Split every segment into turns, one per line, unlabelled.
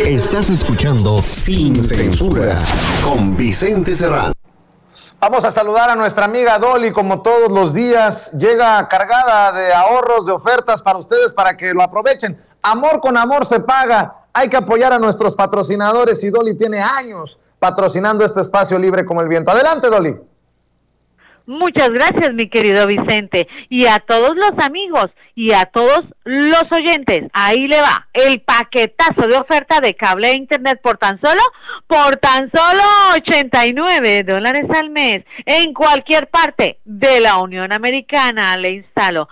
Estás escuchando Sin Censura con Vicente Serrano.
Vamos a saludar a nuestra amiga Dolly, como todos los días. Llega cargada de ahorros, de ofertas para ustedes, para que lo aprovechen. Amor con amor se paga. Hay que apoyar a nuestros patrocinadores y Dolly tiene años patrocinando este espacio libre como el viento. Adelante, Dolly.
Muchas gracias, mi querido Vicente, y a todos los amigos y a todos los oyentes. Ahí le va el paquetazo de oferta de cable e internet por tan solo $89 al mes en cualquier parte de la Unión Americana. Le instalo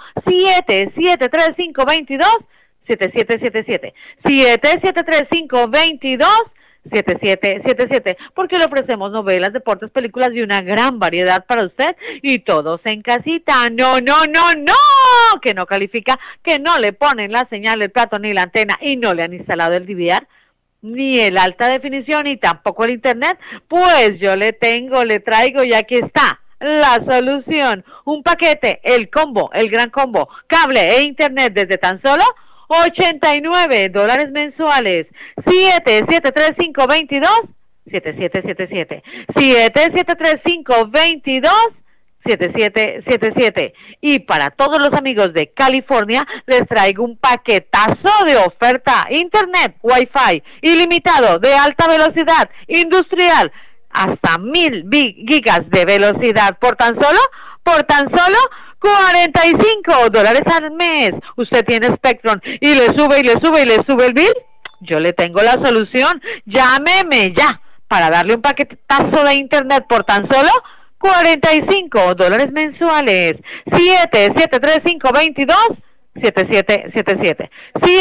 773522-7777 773522-7777, porque le ofrecemos novelas, deportes, películas y una gran variedad para usted y todos en casita. No, que no califica, que no le ponen la señal, el plato ni la antena y no le han instalado el DVR ni el alta definición y tampoco el internet. Pues yo le traigo y aquí está la solución, un paquete, el combo, el gran combo, cable e internet desde tan solo $89 mensuales. 773522-7777 773522-7777. Y para todos los amigos de California les traigo un paquetazo de oferta: internet, wifi ilimitado de alta velocidad industrial hasta 1000 gigas de velocidad por tan solo $45 al mes. Usted tiene Spectrum y le sube el bill. Yo le tengo la solución. Llámeme ya para darle un paquetazo de internet por tan solo $45 mensuales. 773522-7777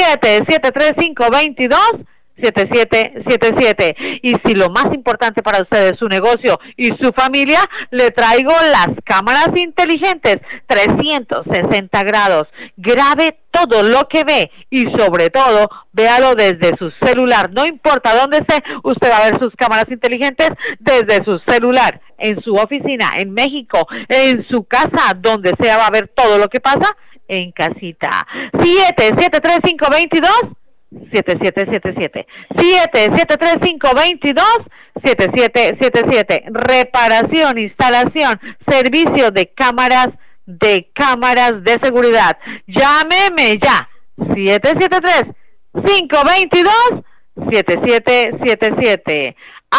773522-7777. Y si lo más importante para usted es su negocio y su familia, le traigo las cámaras inteligentes 360 grados. Grabe todo lo que ve y sobre todo véalo desde su celular. No importa dónde esté, usted va a ver sus cámaras inteligentes desde su celular, en su oficina, en México, en su casa, donde sea, va a ver todo lo que pasa en casita. 773522-7777 773522-7777. Reparación, instalación, servicio de cámaras de seguridad. Llámeme ya. 773-522-7777.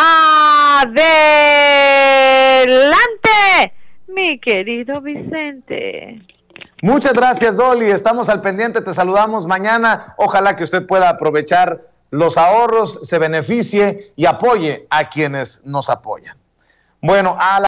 Adelante, mi querido Vicente.
Muchas gracias, Dolly. Estamos al pendiente, te saludamos mañana. Ojalá que usted pueda aprovechar los ahorros, se beneficie y apoye a quienes nos apoyan. Bueno,